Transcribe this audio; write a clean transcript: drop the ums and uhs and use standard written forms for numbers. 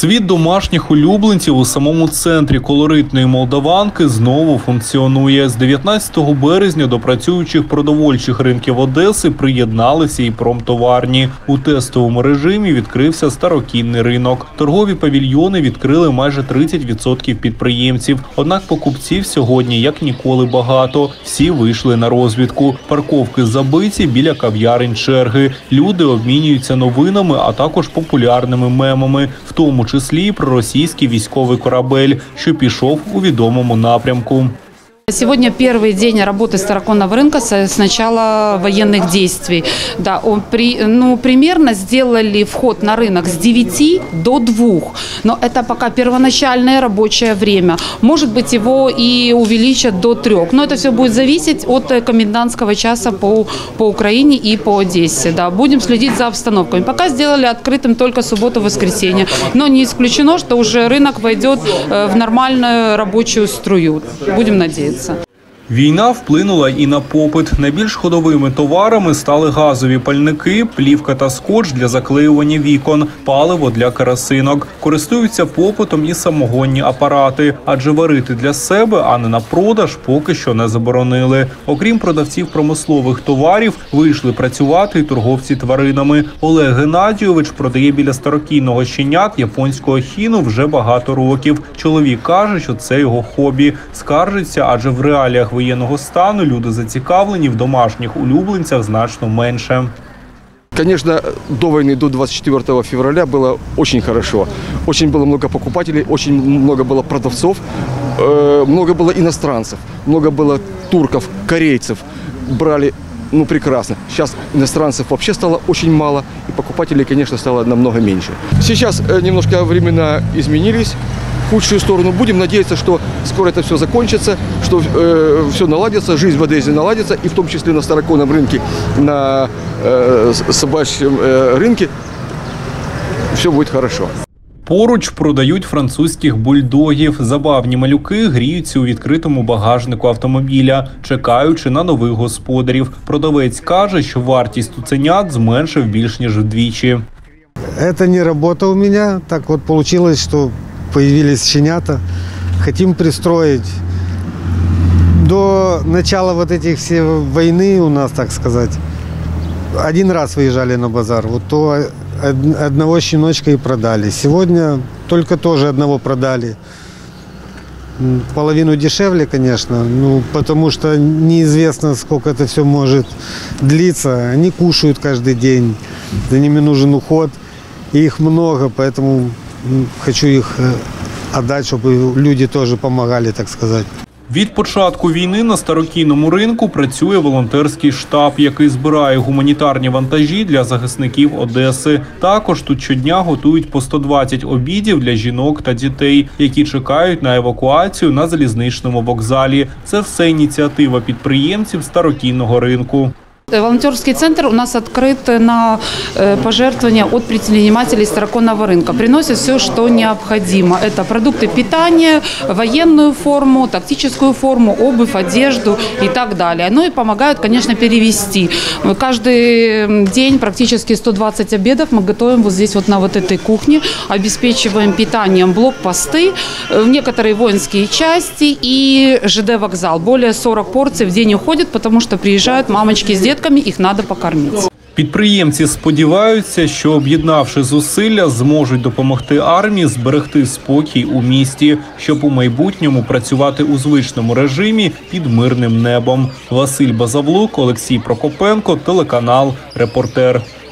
Світ домашніх улюбленців у самому центрі колоритної Молдаванки знову функціонує. З 19 березня до працюючих продовольчих ринків Одеси приєдналися і промтоварні. У тестовому режимі відкрився старокінний ринок. Торгові павільйони відкрили майже 30% підприємців. Однак покупців сьогодні як ніколи багато. Всі вийшли на розвідку. Парковки забиті, біля кав'ярень черги. Люди обмінюються новинами, а також популярними мемами, в тому числі про російський військовий корабель, що пішов у відомому напрямку. Сегодня первый день работы староконного рынка с начала военных действий. Да, примерно сделали вход на рынок с 9 до 2. Но это пока первоначальное рабочее время. Может быть, его и увеличат до 3. Но это все будет зависеть от комендантского часа по Украине и по Одессе. Да, будем следить за обстановкой. Пока сделали открытым только субботу-воскресенье. Но не исключено, что уже рынок войдет в нормальную рабочую струю. Будем надеяться. Війна вплинула і на попит. Найбільш ходовими товарами стали газові пальники, плівка та скотч для заклеювання вікон, паливо для керосинок. Користуються попитом і самогонні апарати, адже варити для себе, а не на продаж, поки що не заборонили. Окрім продавців промислових товарів, вийшли працювати і торговці тваринами. Олег Геннадійович продає біля старокінного щенят японського хіну вже багато років. Чоловік каже, що це його хобі. Скаржиться, адже в реаліях воєнного стану люди зацікавлені в домашніх улюбленцях значно менше. Конечно, до войны, до 24 февраля было очень хорошо. Очень было много покупателей, очень много было продавцов, много было иностранцев, много было турков, корейцев. Брали, прекрасно. Сейчас иностранцев вообще стало очень мало, и покупателей, конечно, стало намного меньше. Сейчас немножко времена изменились. В худшую сторону. Будем надеяться, что скоро это все закончится, что все наладится, жизнь в Одессе наладится, и в том числе на староконном рынке, на собачьем рынке все будет хорошо. Поруч продають французьких бульдогів. Забавні малюки гріються у відкритому багажнику автомобіля, чекаючи на нових господарів. Продавець каже, що вартість цуценят зменшив більш ніж вдвічі. Это не работа у меня. Так вот получилось, что появились щенята. Хотим пристроить. До начала вот этих всей войны у нас, так сказать, один раз выезжали на базар. Вот то одного щеночка и продали. Сегодня только тоже одного продали. Половину дешевле, конечно, потому что неизвестно, сколько это все может длиться. Они кушают каждый день, за ними нужен уход. И их много, поэтому хочу их отдать, чтобы люди тоже помогали, так сказать. Від початку війни на старокінному ринку працює волонтерський штаб, який збирає гуманітарні вантажі для захисників Одеси. Також тут щодня готують по 120 обідів для жінок та дітей, які чекають на евакуацію на залізничному вокзалі. Це все ініціатива підприємців старокінного ринку. Волонтерский центр у нас открыт на пожертвования от предпринимателей староконного рынка. Приносят все, что необходимо. Это продукты питания, военную форму, тактическую форму, обувь, одежду и так далее. Ну и помогают, конечно, перевести. Каждый день практически 120 обедов мы готовим вот здесь, вот на вот этой кухне. Обеспечиваем питанием блокпосты, некоторые воинские части и ЖД вокзал. Более 40 порций в день уходит, потому что приезжают мамочки с детками, їх треба покормити. Підприємці сподіваються, що, об'єднавши зусилля, зможуть допомогти армії зберегти спокій у місті, щоб у майбутньому працювати у звичному режимі під мирним небом. Василь Базавлук, Олексій Прокопенко, телеканал «Репортер».